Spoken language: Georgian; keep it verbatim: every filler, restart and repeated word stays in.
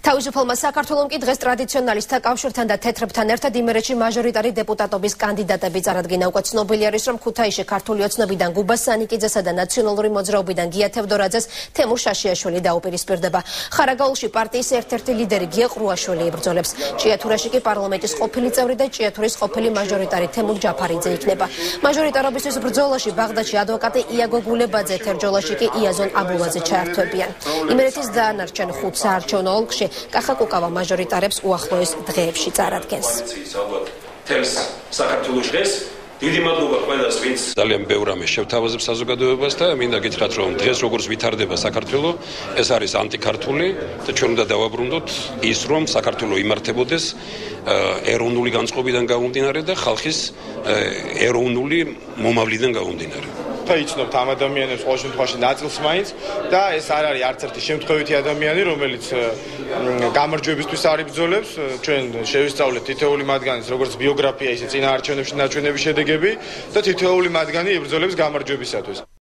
თავისუფალმა საქართველომ კი დღეს ტრადიციონალისტთა კავშირთან და თეთრებთან ერთად იმერეთში მაჟორიტარი დეპუტატობის კანდიდატები წარადგინა. უკვე ცნობილი არის, რომ ქუთაისში ქართული ოცნებიდან გუბაზ სანიკიძესა და ნაციონალური მოძრაობიდან თევდორაძეს თემურ შაშიაშვილი დაუპირისპირდება. ხარაგაულში პარტიის ერთ-ერთი ლიდერი ყრუაშვილი იბრძოლებს. ჭიათურაში კი პარლამენტის ყოფილი წევრი და ჭიათურის ყოფილი მაჟორიტარი თემურ ჯაფარიძე იქნება. მაჟორიტარობისთვის ბრძოლაში ბაღდადში ადვოკატი იაგო გულებაძე, თერჯოლაში კი იაზონ აბულაძე ჩაერთვებიან. იმერეთის დანარჩენ ხუთ საარჩევნო ოლქში კახაკუკავა მაჟორიტარებს უახლოეს დღეებში წარადგენს. დიდი მადლობა ყველას, ვინც ძალიან ბევრ რამეს შევთავაზებს საზოგადოებას და მინდა გითხრათ, რომ დღეს როგორც ვითარდება საქართველო, ეს არის ანტიქართული და ჩვენ უნდა დავაბრუნდოთ ის, რომ საქართველო იმართებოდეს ეროვნული განწყობიდან გამომდინარე და ხალხის ეროვნული მომავლიდან გამომდინარე. იცნობთ ამ ადამიანებს ყოველ შემთხვევაში ნაწილს მაინც და ეს არ არის არც ერთი შემთხვევითი ადამიანი, რომელიც გამარჯვებისთვის არ იბრძოლებს. ჩვენ შევისწავლეთ თითოეული მათგანის როგორც ბიოგრაფია, ისე წინა არჩევნებში ნაჩვენები შედეგები და თითოეული მათგანი იბრძოლებს გამარჯვებისათვის.